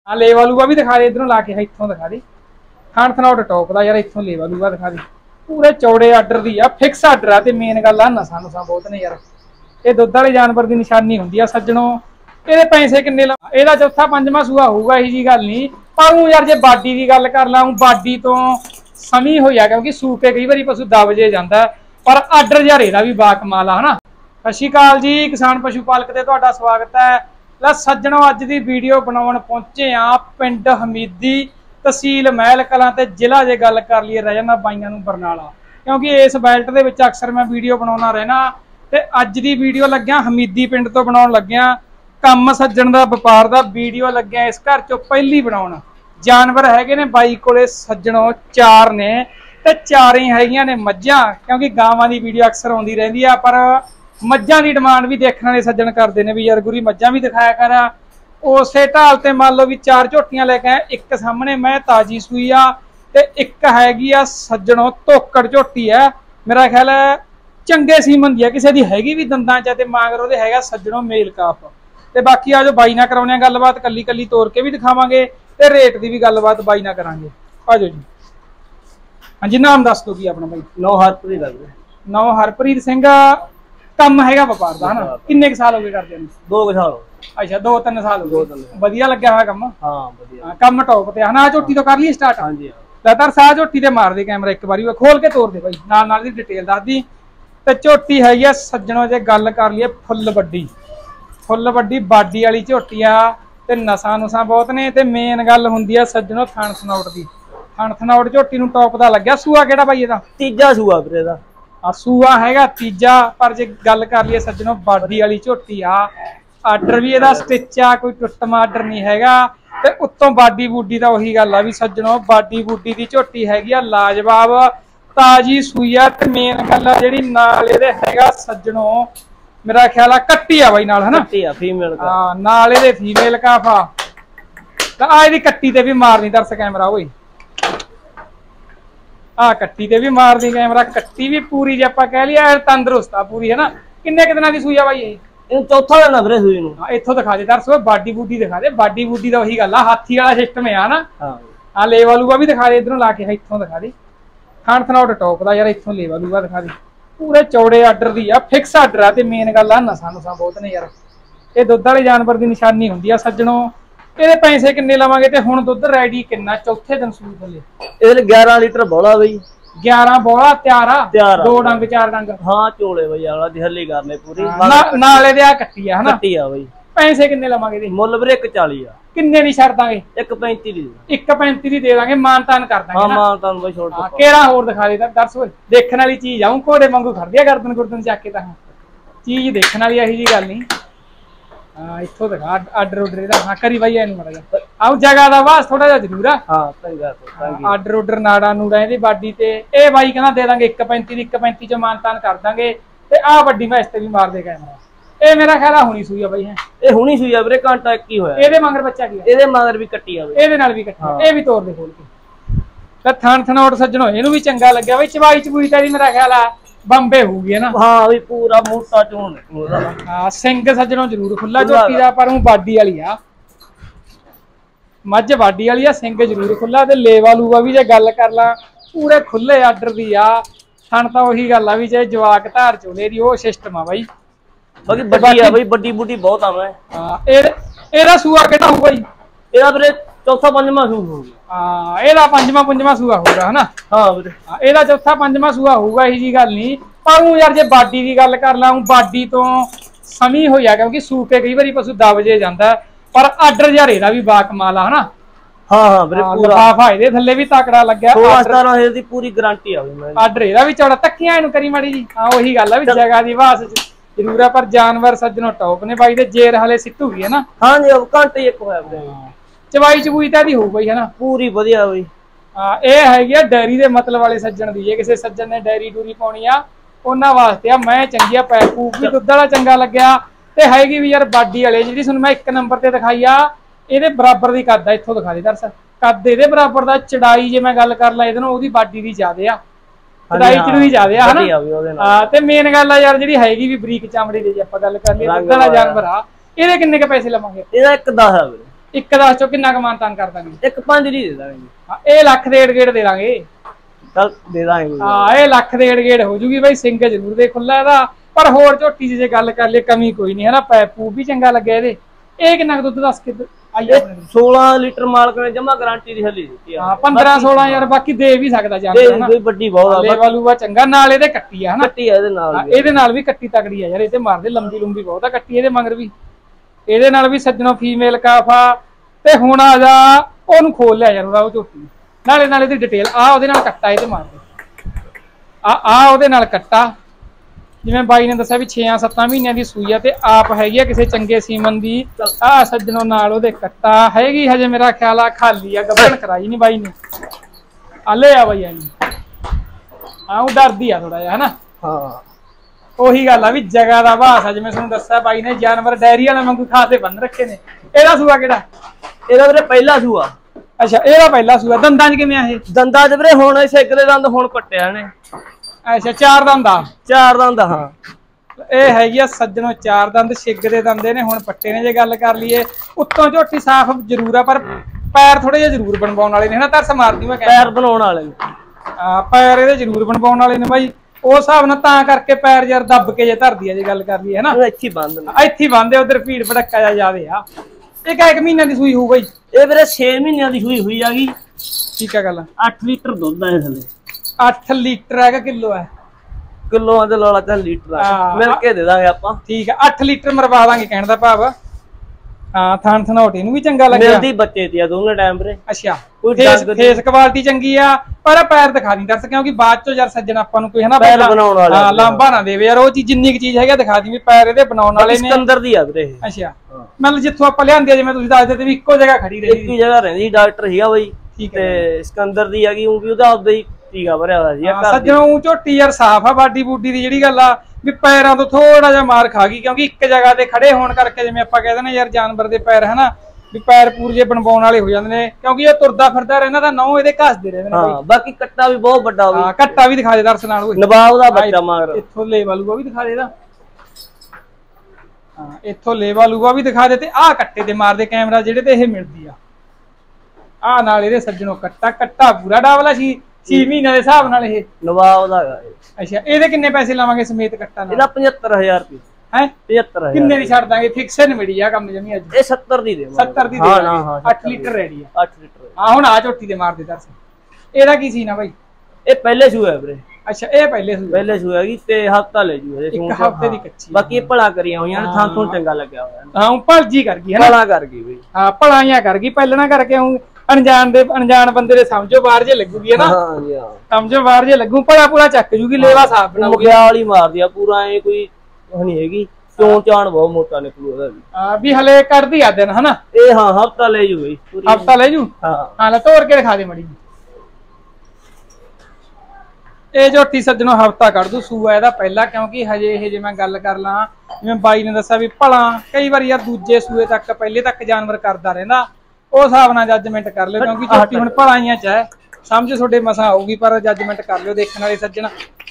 हाँ लेवा लूवा भी दिखा दे इधरों ला के इत्थों दिखा दे खान थनौट टॉप का यार इत्थों लेवा लूवा दिखा दे पूरे चौड़े आर्डर दी आ फिक्स आर्डर आ ते मेन गल आ नसां नुसां बहुत ने यार ये दुध वाले जानवर की निशानी होंदी आ सज्जणों ਇਹਦੇ पैसे किन्ने ਇਹਦਾ चौथा पंजवां सूआ होਊਗਾ ਇਹੀ जी गल नहीं पर हूँ यार जे बाडी की गल कर ला बाडी तो समी होया क्योंकि सू के कई बार पशु दब जे जाता पर आर्डर यार ਇਹਦਾ भी बा कमाल है ना। सत श्री अकाल जी किसान पशु पालक ते तुहाडा स्वागत है। ला सज्जणों अज दी वीडियो बनाउण पहुंचे आ पिंड हमीदी तहसील महल कलां ते जिला जे गल कर लईए रह जांदा बाईआं नूं बरनाला क्योंकि इस बैल्ट दे विच अक्सर मैं वीडियो बनाउणा रहना ते अज दी वीडियो लग्गिया हमीदी पिंड तो बनाउण लग्गिया काम सज्जण दा व्यापार दा वीडियो लग्गिया इस घर चों पहली बनाउण जानवर हैगे ने बाई कोले सज्जणों चार ने ते चार ही हैगियां ने मज्जां क्योंकि गावां दी वीडियो अक्सर आउंदी रहिंदी आ पर मज्जां दी डिमांड भी देखण वाले सज्जण करदे ने भी यार गुरी मज्जां भी दिखाया कर उसे ढाल ते मान लो भी चार झोटियां लेके आए एक सामने मैं ताजी सूई आ ते एक हैगी आ सज्जणों धोकड़ झोटी है मेरा ख्याल है चंगे सीमन दी है किसी दी हैगी भी दंदां च ते मांगर ओहदे हैगा सज्जणों मेल काफ ते बाकी आ जो बाई ना कराउने गलबात कली कली तोड़ के भी दिखावांगे ते रेट दी भी गलबात बाई ना करांगे आजो जी। हाँ जी नाम दस दो की अपना भाई नौ हरप्रीत नौ हरप्रीत सिंह कम हैगा व्यापार दा ना किन्ने साल हो गए करदे ने 2 साल अच्छा 2-3 साल हो गए वधिया लग्या होया कम हां वधिया कम टॉप ते हना झोटी तो कर ली स्टार्ट हां जी लगातार साह झोटी ते मार दे कैमरा एक बारी खोल के तोड़ दे भाई नाल नाल दी डिटेल दस दी ते झोटी है या सज्जणों जे गल कर लईए फुल वड्डी बाडी वाली झोटी आ ते नसां नुसां बहुत ने ते मेन गल हुंदी आ सज्जणों थण थनौट दी थण थनौट झोटी नूं टॉप दा लग्या सूआ केड़ा भाई एदा तीजा सूआ वीरे दा सूआ हैगा तीजा पर जे गल कर लईए सज्जणों बाडी वाली झोटी आ आर्डर भी एदा स्टिच आ कोई टुटमा आर्डर नहीं हैगा ते उत्तों बाडी बूडी दा ओही गल आ भी सज्जणों बाडी बूडी दी झोटी हैगी आ लाजवाब ताजी सूई आ ते मेन गल आ जेहड़ी नाल एदे हैगा सज्जणों मेरा ख्याल आ कट्टी आ भाई नाल है ना कट्टी आ फीमेल का हां नाल एदे फीमेल काफा ता आ एदी कट्टी ते भी मारनी दर्शक कैमरा ओए आ कट्टी ते भी मार दी कैमरा कट्टी भी पूरी जे आपां कह लिया तंदुरुस्त आ पूरी है ना किन्ने कि दिनां दी सूई आ भाई ਇਹ ਚੌਥਾ ਦਿਨ ਆ ਵੀਰੇ ਸੂਈ ਨੂੰ हां इथों दिखा दे दर्शक बाडी बूडी दिखा दे बाडी बूडी दा वही गल आ हाथी वाला सिस्टम है ना हां आ लेवा लूवा भी दिखा दे इधरों ला के इथों दिखा दे खान थनौट टॉप दा यार इथों लेवा लूवा दिखा दे पूरे चौड़े आर्डर दी आ फिक्स आर्डर आ ते मेन गल आ नसां नुसां बहुत ने यार ये दुध वाले जानवर की निशानी हुंदी आ सज्जणों ਇਹਦੇ पैसे किन्ने लवांगे ते हुण दुध रेडी किन्ना चौथे दिन सूई थल्ले ਇਹਦੇ 11 ਲੀਟਰ ਬੋਲਾ ਬਈ 11 ਬੋਲਾ ਤਿਆਰ ਆ ਦੋ ਡੰਗ ਚਾਰ ਡੰਗ ਹਾਂ ਚੋਲੇ ਬਈ ਆਲਾ ਦੀ ਹੱਲੀ ਕਰਨੇ ਪੂਰੀ ਨਾਲੇ ਦੇ ਆ ਕੱਟੀ ਆ ਹਨਾ ਕੱਟੀ ਆ ਬਈ ਪੈਸੇ ਕਿੰਨੇ ਲਵਾਂਗੇ ਇਹਦੇ ਮੁੱਲ ਵੀਰੇ 140 ਆ ਕਿੰਨੇ ਦੀ ਛੱਡ ਦਾਂਗੇ 135 ਦੀ 135 ਦੀ ਦੇ ਦਾਂਗੇ ਮਾਨਤਾਨ ਕਰ ਦਾਂਗੇ ਹਾਂ ਮਾਨਤਾਨ ਬਈ ਛੋੜ ਹਾਂ ਕਿਹੜਾ ਹੋਰ ਦਿਖਾ ਦੇ ਦਰਸ ਓਏ ਦੇਖਣ ਵਾਲੀ ਚੀਜ਼ ਆਉਂ ਘੋੜੇ ਵਾਂਗੂ ਖੜਦੀ ਆ ਗਰਦਨ ਗੁਰਦਨ ਚੱਕ ਕੇ ਤਾਂ ਚੀਜ਼ ਦੇਖਣ ਵਾਲੀ ਇਹੀ ਜੀ ਗੱਲ ਨਹੀਂ ਹਾਂ ਇੱਥੋਂ ਦਿਖਾ ਆਰਡਰ ਉਡਰ ਦਾ ਹਾਂ ਕਰੀ ਬਾਈ ਇਹਨੂੰ ਮੜਾ ਜਾ ਆਉ ਜਗ੍ਹਾ ਦਾ ਵਾਸ ਥੋੜਾ ਜਿਹਾ ਜ਼ਰੂਰ ਆ ਹਾਂ ਚੰਗਾ ਤੋਂ ਆਰਡਰ ਉਡਰ ਨਾੜਾ ਨੂੜਾ ਇਹਦੀ ਬਾਡੀ ਤੇ ਇਹ ਬਾਈ ਕਹਿੰਦਾ ਦੇ ਦਾਂਗੇ 135 ਦੀ 135 ਚ ਮਾਨਤਾਨ ਕਰ ਦਾਂਗੇ ਤੇ ਆਹ ਵੱਡੀ ਮੈਚ ਤੇ ਵੀ ਮਾਰ ਦੇ ਕੈਮਰਾ ਇਹ ਮੇਰਾ ਖਿਆਲ ਆ ਹੁਣੀ ਸੂਈ ਆ ਬਾਈ ਹੈ ਇਹ ਹੁਣੀ ਸੂਈ ਆ ਵੀਰੇ ਘੰਟਾ ਇੱਕ ਹੀ ਹੋਇਆ ਇਹਦੇ ਮਗਰ ਬੱਚਾ ਕੀ ਆ ਇਹਦੇ ਮਗਰ ਵੀ ਕੱਟੀ ਆ ਇਹਦੇ ਨਾਲ ਵੀ ਕੱਟੀ ਇਹ ਵੀ ਤੋੜ ਦੇ ਖੋਲ ਕੇ ਤੇ ਥਣ ਥਣੋਟ ਸੱਜਣੋ ਇਹਨੂੰ ਵੀ ਚੰਗਾ ਲੱਗਿਆ ਬਈ ਚਵਾਈ ਚਬੂਈ ਤਾਂ ਮੇਰਾ ਖਿਆਲ ਆ ਬੰਬੇ ਹੋਊਗੀ ਨਾ ਹਾਂ ਵੀ ਪੂਰਾ ਮੋਟਾ ਝੋਣ ਹਾਂ ਸਿੰਘ ਸੱਜਣੋ ਜ਼ਰੂਰ ਖੁੱਲਾ ਝੋਟੀ ਦਾ ਪਰ ਉਹ ਬਾਡੀ ਵਾਲੀ ਆ ਮੱਝ ਬਾਡੀ ਵਾਲੀ ਆ ਸਿੰਘ ਜ਼ਰੂਰ ਖੁੱਲਾ ਤੇ ਲੇਵਾ ਲੂਵਾ ਵੀ ਜੇ ਗੱਲ ਕਰ ਲਾਂ ਪੂਰੇ ਖੁੱਲੇ ਆਰਡਰ ਦੀ ਆ ਥਣ ਤਾਂ ਉਹੀ ਗੱਲ ਆ ਵੀ ਜੇ ਜਵਾਕ ਧਾਰ ਚੋਲੇ ਦੀ ਉਹ ਸਿਸਟਮ ਆ ਬਾਈ ਬਾਕੀ ਵੱਡੀ ਆ ਬਈ ਵੱਡੀ ਬੂਟੀ ਬਹੁਤ ਆ ਮੈਂ ਹਾਂ ਇਹਦਾ ਸੂਆ ਕਿਹੜਾ ਹੋਊਗਾ ਜੀ ਇਹਦਾ ਵੀਰੇ ਚੌਥਾ ਪੰਜਵਾਂ ਸੂਆ ਹੋਊਗਾ ਹਾਂ ਇਹਦਾ ਪੰਜਵਾਂ ਸੂਆ ਹੋਊਗਾ ਹਨਾ ਹਾਂ ਵੀਰੇ ਇਹਦਾ ਚੌਥਾ ਪੰਜਵਾਂ ਸੂਆ ਹੋਊਗਾ ਇਹੀ ਜੀ ਗੱਲ ਨਹੀਂ ਪਰ ਉਹ ਯਾਰ ਜੇ ਬਾਡੀ ਦੀ ਗੱਲ ਕਰ ਲਾਂ ਬਾਡੀ ਤੋਂ ਸमी ਹੋਇਆ ਕਿਉਂਕਿ ਸੂ ਕੇ ਕਈ ਵਾਰੀ ਪਸ਼ੂ ਦਬ ਜੇ ਜਾਂਦਾ ਪਰ ਆਰਡਰ ਯਾਰ ਇਹਦਾ ਵੀ ਬਾ ਕਮਾਲ ਆ ਹਨਾ ਹਾਂ ਵੀਰੇ ਪੂਰਾ ਲਫਾਫਾ ਇਹਦੇ ਥੱਲੇ ਵੀ ਤਕੜਾ ਲੱਗਿਆ 16-17 ਦੀ ਪੂਰੀ ਗਾਰੰਟੀ ਆ ਬਈ ਆਰਡਰ ਇਹਦਾ ਵੀ ਚੌੜਾ ਤੱਕੀਆਂ ਇਹਨੂੰ ਕਰੀ ਮਾੜੀ ਜੀ ਹਾਂ ਉਹੀ ਗੱਲ ਆ ਵੀ ਜਗ੍ਹਾ ਦੀ ਵਾਸ ਜ਼ਰੂਰ ਆ ਪਰ ਜਾਨਵਰ ਸੱਜਣੋ ਟੌਪ ਨੇ ਬਾਈ ਦੇ ਜੇਰ ਹਲੇ ਸਿੱਟੂਗੀ ਹੈ ਨਾ ਹਾਂ ਜੀ ਘੰਟੇ ਇੱਕ ਹੋਇਆ ਵੀਰੇ ਚਵਾਈ ਚਬੂਈ ਤਾਂ ਦੀ ਹੋਊ ਬਈ ਹੈ ਨਾ ਪੂਰੀ ਵਧੀਆ ਬਈ ਹਾਂ ਇਹ ਹੈਗੀ ਆ ਡੈਰੀ ਦੇ ਮਤਲਬ ਵਾਲੇ ਸੱਜਣ ਦੀ ਜੇ ਕਿਸੇ ਸੱਜਣ ਨੇ ਡੈਰੀ ਡੂਰੀ ਪਾਉਣੀ ਆ ਉਹਨਾਂ ਵਾਸਤੇ ਆ ਮੈਂ ਚੰਗੀ ਆ ਪੈਪ ਪੂਪ ਵੀ ਦੁੱਧ ਵਾਲਾ ਚੰਗਾ ਲੱਗਿਆ ਤੇ ਹੈਗੀ ਵੀ ਯਾਰ ਬਾਡੀ ਵਾਲੇ ਜਿਹੜੀ ਤੁਹਾਨੂੰ ਮੈਂ 1 ਨੰਬਰ ਤੇ ਦਿਖਾਈ ਆ ਇਹਦੇ ਬਰਾਬਰ ਦੀ ਕੱਦ ਆ ਇੱਥੋਂ ਦਿਖਾ ਦੇ ਦਰਸ ਕੱਦ ਇਹਦੇ ਬਰਾਬਰ ਦਾ ਚੜਾਈ ਜੇ ਮੈਂ ਗੱਲ ਕਰ ਲਾਂ ਇਹਦੇ ਨਾਲ ਉਹਦੀ ਬਾਡੀ ਦੀ ਜ਼ਿਆਦੇ ਆ ਚੜਾਈ ਚੜੂਈ ਜ਼ਿਆਦੇ ਆ ਹਨਾ ਹਾਂ ਤੇ ਮੇਨ ਗੱਲ ਆ ਯਾਰ ਜਿਹੜੀ ਹੈਗੀ ਵੀ ਬਰੀਕ ਚਮੜੀ ਦੀ ਜੇ ਆਪਾਂ ਗੱਲ ਕਰ ਲਈਏ ਦੁੱਧ ਵਾਲਾ ਜਾਨਵਰ ਆ ਇਹਦੇ ਕਿੰਨੇ ਕ ਪੈਸੇ ਲਵਾਂਗੇ ਇਹਦਾ 1.10 ਆ ਵੀਰੇ ਇੱਕ 10 ਚੋਂ ਕਿੰਨਾ ਕੁ ਮਾਨਤਾਨ ਕਰ ਦਾਂਗੇ? ਇੱਕ 5 ਦੀ ਦੇ ਦਾਂਗੇ। ਹਾਂ, ਇਹ ਲੱਖ ਦੇ ਏੜ ਦੇ ਦਾਂਗੇ। ਚੱਲ ਦੇ ਦਾਂਗੇ। ਹਾਂ, ਇਹ ਲੱਖ ਦੇ ਏੜ ਹੋ ਜੂਗੀ ਬਾਈ। ਸਿੰਘ ਜ਼ਰੂਰ ਦੇ ਖੁੱਲਾ ਇਹਦਾ, ਪਰ ਹੋਰ ਝੋਟੀ ਜੇ ਗੱਲ ਕਰ ਲਈ ਕਮੀ ਕੋਈ ਨਹੀਂ ਹੈ ਨਾ। ਪੈਪੂ ਵੀ ਚੰਗਾ ਲੱਗਿਆ ਇਹਦੇ। ਇਹ ਕਿੰਨਾ ਕੁ ਦੁੱਧ ਦੱਸ ਕੇ ਆਈ? 16 ਲੀਟਰ ਮਾਲਕ ਨੇ ਜਮਾ ਗਾਰੰਟੀ ਦੀ ਹੱਲੀ ਦਿੱਤੀ ਆ। ਹਾਂ 15-16 ਯਾਰ, ਬਾਕੀ ਦੇ ਵੀ ਸਕਦਾ ਜਾਨਵਰ ਨਾ। ਕੋਈ ਵੱਡੀ ਬਹੁਤ ਆ, ਲੇਵਾ ਲੂਵਾ ਚੰਗਾ। ਨਾਲ ਇਹਦੇ ਕੱਟੀ ਆ ਹਨਾ, ਕੱਟੀ ਆ ਇਹਦੇ ਨਾਲ। ਇਹਦੇ ਨਾਲ ਵੀ ਕੱਟੀ ਤਗੜੀ ਆ ਯਾਰ। ਇਹਦੇ ਮਾਰਦੇ ਲੰਬੀ ਲੰਬੀ ਬਹੁਤ ਆ ਕੱਟੀ ਇਹਦੇ ਮਗਰ ਵੀ। ਇਹਦੇ ਨਾਲ ਵੀ ਸੱਜਣੋਂ ਫੀਮੇਲ ਕਾਫਾ। ਤੇ ਹੁਣ ਆ ਜਾ ਉਹਨੂੰ ਖੋਲ ਲਿਆ ਯਾਰ ਉਹ ਝੋਟੀ। ਨਾਲੇ ਨਾਲ ਇਹਦੀ ਡਿਟੇਲ ਆ ਉਹਦੇ ਨਾਲ ਕੱਟਾ ਇਹਦੇ ਮਾਰਦੇ ਆ ਉਹਦੇ ਨਾਲ ਕੱਟਾ। ਜਿਵੇਂ ਬਾਈ ਨੇ ਦੱਸਿਆ ਵੀ 6-7 ਮਹੀਨਿਆਂ ਦੀ ਸੂਈ ਆ ਤੇ ਆਪ ਹੈਗੀ ਆ ਕਿਸੇ ਚੰਗੇ ਸੀਮਨ ਦੀ। ਆ ਸੱਜਣੋਂ ਨਾਲ ਉਹਦੇ ਕੱਟਾ ਹੈਗੀ ਹਜੇ ਮੇਰਾ ਖਿਆਲ ਆ ਖਾਲੀ ਆ, ਗੱਭਣ ਕਰਾਈ ਨਹੀਂ ਬਾਈ ਨੇ। ਆ ਲੈ ਆ ਬਾਈ ਐਨੀ ਉਹ ਡਰਦੀ ਆ ਥੋੜਾ ਜਿਹਾ ਹਨਾ। ਹਾਂ ਉਹੀ ਗੱਲ ਆ ਵੀ ਜਗ੍ਹਾ ਦਾ ਭਾਸ ਆ। ਜਿਵੇਂ ਤੁਹਾਨੂੰ ਦੱਸਿਆ ਬਾਈ ਨੇ ਜਾਨਵਰ ਡੈਰੀ ਵਾਲੇ ਵਾਂਗੂ ਖਾਸੇ ਬੰਨ ਰੱਖੇ ਨੇ। ਇਹਦਾ ਸੂਆ ਕਿਹੜਾ? ਇਹਦਾ ਵੀਰੇ ਪਹਿਲਾ ਸੂਆ। ਅੱਛਾ, ਇਹਦਾ ਪਹਿਲਾ ਸੂਆ। ਦੰਦਾਂ 'ਚ ਕਿਵੇਂ ਆ ਇਹ? ਦੰਦਾਂ 'ਚ ਵੀਰੇ ਹੁਣ ਸਿੱਕ ਦੇ ਦੰਦ ਹੁਣ ਪੱਟਿਆ ਨੇ। ਅੱਛਾ, 4 ਦੰਦ ਆ। 4 ਦੰਦ ਹਾਂ। ਇਹ ਹੈਗੀ ਆ ਸੱਜਣੋਂ 4 ਦੰਦ। ਛਿੱਗ ਦੇ ਦੰਦੇ ਨੇ, ਹੁਣ ਪੱਟੇ ਨੇ। ਜੇ ਗੱਲ ਕਰ ਲਈਏ ਉੱਤੋਂ ਝੋਟੀ ਸਾਫ਼ ਜ਼ਰੂਰ ਆ, ਪਰ ਪੈਰ ਥੋੜੇ ਜਿਹਾ ਜ਼ਰੂਰ ਬਣਵਾਉਣ ਵਾਲੇ ਨੇ ਹਨਾ। ਤਰਸ ਮਾਰਦੀ ਮੈਂ ਪੈਰ ਬਣਾਉਣ ਵਾਲੇ ਨੇ। ਪੈਰ ਇਹਦੇ ਜ਼ਰੂਰ ਬਣਵਾਉਣ ਵਾਲੇ ਨੇ ਬਾਈ। ਉਸ ਹਿਸਾਬ ਨਾਲ ਤਾਂ ਕਰਕੇ ਪੈਰ ਯਾਰ ਦੱਬ ਕੇ ਜੇ ਧਰਦੀ ਆ। ਜੇ ਗੱਲ ਕਰ ਲਈਏ ਹਨਾ, ਇੱਥੇ ਬੰਦ ਇੱਥੇ ਬੰਦੇ ਉਧਰ ਭੀੜ ਭੜੱਕਾ ਜਾ ਜਾਵੇ ਆ। ਇਹ ਕਿੰਨੇ ਕੁ ਮਹੀਨਿਆਂ ਦੀ ਸੂਈ ਹੋਊ ਬਾਈ? ਇਹ ਵੀਰੇ 6 ਮਹੀਨਿਆਂ ਦੀ ਹੋਈ ਆ ਗਈ। ਠੀਕ ਆ ਗੱਲ। 8 ਲੀਟਰ ਦੁੱਧ ਆ ਥੱਲੇ। 8 ਲੀਟਰ ਹੈ ਕਿ ਕਿਲੋ ਹੈ? ਕਿਲੋਆਂ ਦੇ ਲਾਲਾ ਤਾਂ ਲੀਟਰ ਆ, ਮਿਲ ਕੇ ਦੇ ਦਾਂਗੇ ਆਪਾਂ। ਠੀਕ ਆ, 8 ਲੀਟਰ ਮਰਵਾ ਦਾਂਗੇ ਕਹਿਣ ਦਾ ਭਾਵ। ਹਾਂ, ਥਣ ਥਣੋਟੀ ਨੂੰ ਵੀ ਚੰਗਾ ਲੱਗਿਆ। ਮਿਲਦੀ ਬੱਚੇ ਦੀ ਆ ਦੋਨੇ ਟਾਈਮ ਵੀਰੇ। ਅੱਛਾ, ਫੇਸ ਕੁਆਲਿਟੀ ਚੰਗੀ ਆ, ਪਰ ਪੈਰ ਦਿਖਾ ਨਹੀਂ ਦੱਸ, ਕਿਉਂਕਿ ਬਾਅਦ ਚੋਂ ਯਾਰ ਸੱਜਣ ਆਪਾਂ ਨੂੰ ਕੋਈ ਹਨਾ ਪੈਰ ਬਣਾਉਣ ਵਾਲਾ। ਹਾਂ, ਲਾਂਭਾ ਨਾ ਦੇਵੇ ਯਾਰ। ਉਹ ਚੀਜ਼ ਜਿੰਨੀ ਕੁ ਚੀਜ਼ ਹੈਗਾ ਦਿਖਾ ਦੀ ਵੀ ਪੈਰ ਇਹਦੇ ਬਣਾਉਣ ਵਾਲੇ ਨੇ। ਸਿਕੰਦਰ ਦੀ ਆ ਵੀਰੇ। ਅੱਛਾ, ਮਤਲਬ ਜਿੱਥੋਂ ਆਪਾਂ ਲਿਆਂਦੇ ਜਿਵੇਂ ਤੁਸੀਂ ਦੱਸਦੇ ਤੇ ਵੀ ਇੱਕੋ ਜਗ੍ਹਾ ਖੜੀ ਰਹੀ। ਇੱਕੀ ਜਗ੍ਹਾ ਰਹਿੰਦੀ। ਡਾਕਟਰ ਸੀਗਾ ਬਾਈ। ਠੀਕ ਤੇ ਸਿਕੰਦਰ ਦੀ ਹੈਗੀ ਉਹ ਵੀ ਉਹਦਾ ਆਪਦਾ ਹੀ ਟੀਕਾ ਭਰਿਆ ਹੋਇਆ ਸੀ। ਸੱਜਣੋਂ ਝੋਟੀ ਯਾਰ ਸਾਫ਼ ਆ। ਬਾਡੀ ਬੂਡੀ ਦੀ ਜਿਹੜੀ ਗੱਲ ਆ ਵੀ ਪੈਰਾਂ ਤੋਂ ਥੋੜਾ ਜਿਹਾ ਮਾਰ ਖਾ ਗਈ, ਕਿਉਂਕਿ ਇੱਕ ਜਗ੍ਹਾ ਤੇ ਖੜੇ ਹੋਣ ਕਰਕੇ। ਜਿਵੇਂ ਆਪਾਂ ਕਹਿੰਦੇ ਨੇ ਯਾਰ ਜਾਨਵਰ ਦੇ ਪੈਰ ਹਨਾ ਵੀ ਪੈਰ ਪੂਰ ਜੇ ਬਣਵਾਉਣ ਵਾਲੇ ਹੋ ਜਾਂਦੇ ਨੇ, ਕਿਉਂਕਿ ਇਹ ਤੁਰਦਾ ਫਿਰਦਾ ਰਹਿੰਦਾ ਤਾਂ ਨਹੁੰ ਇਹਦੇ ਘਸਦੇ ਰਹਿੰਦੇ ਨੇ। ਹਾਂ, ਬਾਕੀ ਕੱਟਾ ਵੀ ਬਹੁਤ ਵੱਡਾ ਹੋਵੇ। ਹਾਂ, ਕੱਟਾ ਵੀ ਦਿਖਾ ਦੇ ਦਰਸ ਨਾਲ। ਉਹ ਨਵਾਬ ਦਾ ਬੱਚਾ ਮਗਰ। ਇੱਥੋਂ ਲੇਵਾ ਲੂਆ ਵੀ ਦਿਖਾ ਦੇ ਇਹਦਾ। ਹਾਂ, ਇੱਥੋਂ ਲੇਵਾ ਲੂਆ ਵੀ ਦਿਖਾ ਦੇ। ਤੇ ਆਹ ਕੱਟੇ ਤੇ ਮਾਰਦੇ ਕੈਮਰਾ ਜਿਹੜੇ ਤੇ ਇਹ ਮਿਲਦੀ ਆ। ਆਹ ਨਾਲ ਇਹਦੇ ਸੱਜਣੋਂ ਕੱਟਾ ਪੂਰਾ ਡਾਵਲਾ ਸੀ 6 ਮਹੀਨਿਆਂ ਦੇ ਹਿਸਾਬ ਨਾਲ ਇਹ ਨਵਾਬ ਦਾ ਹੈਗਾ। ਅੱਛਾ, ਇਹਦੇ ਕਿੰਨੇ ਪੈਸੇ ਲਾਵਾਂਗੇ ਸਮੇਤ ਕੱਟਾ ਨਾਲ? ਇਹਦਾ 75000 ਰੁਪਏ। ਹੈ 75000 ਕਿੰਨੇ ਦੀ ਛੱਡ ਦਾਂਗੇ? ਫਿਕਸ ਨਵੀੜੀ ਆ ਕੰਮ ਜਮੀ ਅੱਜ। ਇਹ 70 ਦੀ ਦੇ। 70 ਦੀ ਦੇ। ਹਾਂ 8 ਲੀਟਰ ਰੈਡੀ ਆ। 8 ਲੀਟਰ। ਹਾਂ, ਹੁਣ ਆ ਝੋਟੀ ਦੇ ਮਾਰਦੇ ਦਰਸ। ਇਹਦਾ ਕੀ ਸੀ ਨਾ ਬਾਈ? ਇਹ ਪਹਿਲੇ ਸੂਆ ਵੀਰੇ। ਅੱਛਾ, ਇਹ ਪਹਿਲੇ ਸੂਆ ਹੈਗੀ ਤੇ ਹਫਤਾ ਲੈ ਜੂ ਇਹਦੇ। ਇੱਕ ਹਫਤੇ ਦੀ ਕੱਚੀ। ਬਾਕੀ ਇਹ ਭਲਾ ਕਰੀਆਂ ਹੋਈਆਂ ਨੇ। ਥਾਂ ਤੋਂ ਚੰਗਾ ਲੱਗਿਆ ਹੋਇਆ। ਹਾਂ, ਭਲਜੀ ਕਰ ਗਈ ਹੈ ਨਾ। ਭਲਾ ਕਰ ਗਈ ਬਈ। ਹਾਂ, ਭਲਾਈਆਂ ਕਰ ਗਈ। ਪਹਿਲਾਂ ਕਰਕੇ ਹੂੰ ਅਣਜਾਣ ਬੰਦੇ ਦੇ ਸਮਝੋ ਬਾਹਰ ਜੇ ਲੱਗੂਗੀ ਹੈ ਨਾ। ਹਾਂ ਜੀ, ਹਾਂ ਸਮਝੋ ਬਾਹਰ ਜੇ ਲੱਗੂ। ਭਲਾ ਪੂਰਾ ਚੱਕ ਜੂਗੀ। ਲੇਵਾ ਸਾਫ ਬਣਾਉਗੀ। ਮੁਖਿਆ ਵਾਲੀ ਮਾਰਦੀ ਆ ਪੂਰਾ। ਇਹ ਕੋਈ ਨਹੀਂ ਹੈਗੀ। ਚੋਣ ਚਾਣ ਬਹੁਤ ਮੋਟਾ ਨਿਕਲੂ ਉਹਦਾ ਵੀ। ਹਾਂ, ਵੀ ਹਲੇ ਕੱਢਦੀ ਆ ਦਿਨ ਹਨਾ। ਇਹ ਹਾਂ ਹਫਤਾ ਲੈ ਜੂ ਬਈ। ਹਫਤਾ ਲੈ ਜੂ। ਹਾਂ, ਲੈ ਤੋੜ ਕੇ ਦਿਖਾ ਦੇ ਮੜੀ। ਇਹ ਝੋਟੀ ਸੱਜਣੋਂ ਹਫਤਾ ਕੱਢ ਦੂ। ਸੂਆ ਇਹਦਾ ਪਹਿਲਾ, ਕਿਉਂਕਿ ਹਜੇ ਇਹ ਜੇ ਮੈਂ ਗੱਲ ਕਰ ਲਾਂ ਜਿਵੇਂ ਬਾਈ ਨੇ ਦੱਸਿਆ ਵੀ ਭਲਾ ਕਈ ਵਾਰੀ ਯਾਰ ਦੂਜੇ ਸੂਏ ਤੱਕ ਪਹਿਲੇ ਤੱਕ ਜਾਨਵਰ ਕਰਦਾ ਰਹਿੰਦਾ। ਉਸ ਹਿਸਾਬ ਨਾਲ ਜੱਜਮੈਂਟ ਕਰ ਲਿਓ, ਕਿਉਂਕਿ ਝੋਟੀ ਹੁਣ ਭਲਾਈਆਂ ਚ ਹੈ। ਸਮਝ ਤੁਹਾਡੇ ਮਸਾਂ ਆਊਗੀ, ਪਰ ਜੱਜਮੈਂਟ ਕਰ ਲਿਓ ਦੇਖਣ ਵਾਲੇ ਸੱਜਣ।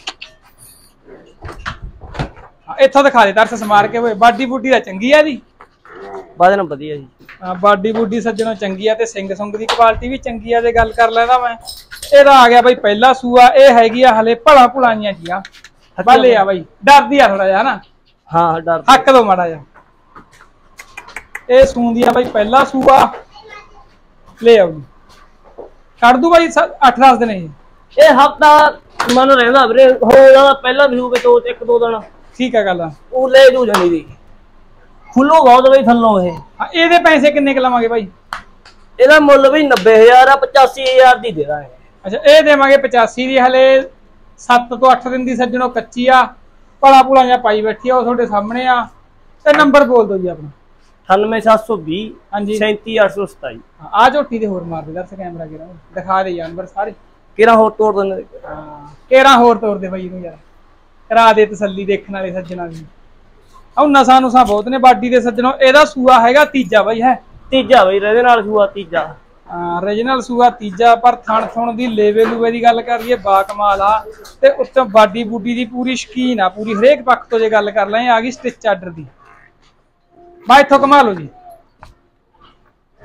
ਇੱਥੋਂ ਦਿਖਾ ਦੇ ਦਰਸ ਮਾਰ ਕੇ। ਹੋਏ ਬਾਡੀ ਬੂਡੀ ਦਾ ਚੰਗੀ ਆ ਜੀ। ਬਾਦਨ ਵਧੀਆ ਜੀ। ਹਾਂ, ਬਾਡੀ ਬੂਡੀ ਸੱਜਣੋਂ ਚੰਗੀ ਆ ਤੇ ਸਿੰਘ ਸੁੰਗ ਦੀ ਕੁਆਲਿਟੀ ਵੀ ਚੰਗੀ ਆ। ਜੇ ਗੱਲ ਕਰ ਲੈਦਾ ਮੈਂ, ਇਹਦਾ ਆ ਗਿਆ ਬਾਈ ਪਹਿਲਾ ਸੂਆ। ਇਹ ਹੈਗੀ ਆ ਹਲੇ ਭਲਾਈਆਂ ਜੀ ਆ। ਬਾਲੇ ਆ ਬਾਈ, ਡਰਦੀ ਆ ਥੋੜਾ ਜਿਹਾ ਨਾ। ਹਾਂ, ਡਰ ਹੱਕ ਦੋ ਮਾੜਾ ਜਿਹਾ। ਇਹ ਸੂੰਦੀ ਆ ਬਾਈ ਪਹਿਲਾ ਸੂਆ। ਲੈ ਆਉ ਕੱਢ ਦੂ ਬਾਈ 8-10 ਦਿਨ। ਇਹ ਹਫਤਾ ਮਨ ਰਹਿੰਦਾ ਵੀਰੇ। ਹੋ ਜਾਣਾ ਪਹਿਲਾਂ ਵੀ ਹੋਵੇ ਤੋਂ 1-2 ਦਿਨ। ਠੀਕ ਆ ਗੱਲ। ਉਹ ਲੈ ਜੂ ਜਾਨੀ ਦੀ ਖੁੱਲੋ ਬਹੁਤ ਬਈ ਥੱਲੋਂ ਇਹ। ਇਹਦੇ ਪੈਸੇ ਕਿੰਨੇ ਕੁ ਲਵਾਂਗੇ ਬਾਈ? ਇਹਦਾ ਮੁੱਲ ਵੀ 90000 ਆ। 85000 ਦੀ ਦੇ ਦਾਂਗੇ। ਅੱਛਾ, ਇਹ ਦੇਵਾਂਗੇ 85 ਦੀ। ਹਲੇ 7 ਤੋਂ 8 ਦਿਨ ਦੀ ਸੱਜਣੋਂ ਕੱਚੀ ਆ। ਭਲਾ ਭੁਲਾ ਜਾਂ ਪਾਈ ਬੈਠੀ ਆ। ਉਹ ਤੁਹਾਡੇ ਸਾਹਮਣੇ ਆ। ਤੇ ਨੰਬਰ ਬੋਲ ਦਿਓ ਜੀ ਆਪਣਾ। 98720 ਹਾਂਜੀ 37827। ਆ ਝੋਟੀ ਦੇ ਹੋਰ ਮਾਰ ਦੇ ਦਰਸ ਕੈਮਰਾ ਕਿਹੜਾ ਦਿਖਾ ਦੇ ਜਾਨਵਰ ਸਾਰੇ। ਕਿਹੜਾ ਹੋਰ ਤੋੜ ਦਿੰਦੇ। ਹਾਂ, ਕਿਹੜਾ ਹੋਰ ਤੋੜ ਦੇ ਬਾਈ ਨੂੰ ਯਾਰ। ਕਰਾ ਦੇ ਤਸੱਲੀ ਦੇਖਣ ਵਾਲੇ ਸੱਜਣਾ ਦੀ। ਉਹ ਨਸਾਂ ਨੂਸਾਂ ਬਹੁਤ ਨੇ ਬਾਡੀ ਦੇ ਸੱਜਣੋਂ। ਇਹਦਾ ਸੂਆ ਹੈਗਾ ਤੀਜਾ ਬਾਈ। ਹੈ ਤੀਜਾ ਬਾਈ। ਇਹਦੇ ਨਾਲ ਸੂਆ ਤੀਜਾ। ਹਾਂ, ਰੀਜਨਲ ਸੂਆ ਤੀਜਾ। ਪਰ ਥਣ ਥੁਣ ਦੀ ਲੇਵੇ ਲੂਵੇ ਦੀ ਗੱਲ ਕਰੀਏ ਬਾ ਕਮਾਲ ਆ। ਤੇ ਉੱਤੋਂ ਬਾਡੀ ਬੂਡੀ ਦੀ ਪੂਰੀ ਸ਼ਕੀਨ ਆ। ਪੂਰੀ ਹਰੇਕ ਪੱਖ ਤੋਂ ਜੇ ਗੱਲ ਕਰ ਲਾਂ। ਆ ਗਈ ਸਟਿਚ ਆਰਡਰ ਦੀ। ਬਾ ਇੱਥੋਂ ਕਮਾ ਲਓ ਜੀ।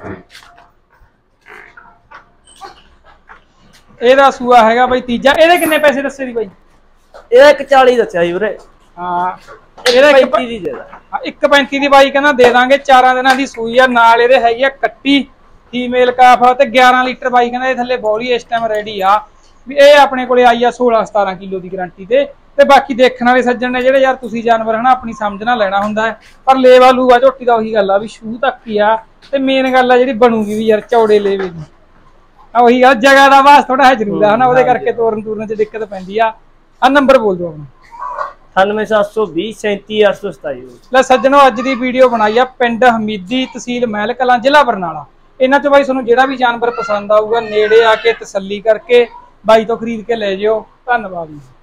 ਇਹਦਾ ਸੂਆ ਹੈਗਾ ਬਾਈ ਤੀਜਾ। ਇਹਦੇ ਕਿੰਨੇ ਪੈਸੇ ਦੱਸੇ ਦੀ ਬਾਈ? ਇਹਦਾ 140 ਦੱਸਿਆ ਜੀ ਵੀਰੇ। ਹਾਂ ਇਹਦਾ 135 ਦੀ ਦੇ ਦਾਂ। 135 ਦੀ ਬਾਈ ਕਹਿੰਦਾ ਦੇ ਦਾਂਗੇ। 4 ਦਿਨਾਂ ਦੀ ਸੂਈ ਆ, ਨਾਲ ਇਹਦੇ ਹੈਗੀ ਆ ਕੱਟੀ ਫੀਮੇਲ ਕਾਫ ਤੇ 11 ਲੀਟਰ ਬਾਈ ਕਹਿੰਦਾ ਇਹ ਥੱਲੇ ਬੋਲੀ ਇਸ ਟਾਈਮ ਰੈਡੀ ਆ ਵੀ। ਇਹ ਆਪਣੇ ਕੋਲੇ ਆਈ ਆ 16-17 ਕਿਲੋ ਦੀ ਗਾਰੰਟੀ ਤੇ ਬਾਕੀ ਦੇਖਣ ਵਾਲੇ ਸੱਜਣ ਨੇ ਜਿਹੜੇ ਯਾਰ ਤੁਸੀਂ ਜਾਨਵਰ ਹਨਾ ਆਪਣੀ ਸਮਝ ਨਾਲ ਲੈਣਾ ਹੁੰਦਾ ਹੈ, ਪਰ ਲੇਵਾ ਲੂਆ ਝੋਟੀ ਦਾ ਉਹੀ ਗੱਲ ਆ ਵੀ ਸ਼ੂ ਤੱਕ ਹੀ ਆ। ਤੇ ਮੇਨ ਗੱਲ ਆ ਜਿਹੜੀ ਬਣੂਗੀ ਵੀ ਯਾਰ ਚੌੜੇ ਲੇਵੇ ਦੀ ਉਹੀ ਗੱਲ, ਜਗ੍ਹਾ ਦਾ ਵਾਸ ਥੋੜਾ ਹੈ ਜ਼ਰੂਰ ਆ ਹਨਾ, ਉਹਦੇ ਕਰਕੇ ਤੋਰਨ ਚ ਦਿੱਕਤ ਪੈਂਦੀ ਆ। ਆ ਨੰਬਰ ਬੋਲ ਦਿਓ ਆਪਣਾ। 9720 37827। ਲੈ ਸੱਜਣੋ ਅੱਜ ਦੀ ਵੀਡੀਓ ਬਣਾਈ ਆ ਪਿੰਡ ਹਮੀਦੀ, ਤਹਿਸੀਲ ਮਹਿਲ ਕਲਾਂ, ਜ਼ਿਲ੍ਹਾ ਬਰਨਾਲਾ। ਇਹਨਾਂ ਚੋਂ ਬਾਈ ਤੁਹਾਨੂੰ ਜਿਹੜਾ ਵੀ ਜਾਨਵਰ ਪਸੰਦ ਆਊਗਾ ਨੇੜੇ ਆ ਕੇ ਤਸੱਲੀ ਕਰਕੇ ਬਾਈ ਤੋਂ ਖਰੀਦ ਕੇ ਲੈ ਜਿਓ। ਧੰਨਵਾਦ ਜੀ।